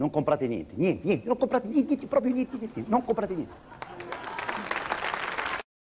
Non comprate niente, niente, niente, non comprate niente, proprio niente, niente, non comprate niente.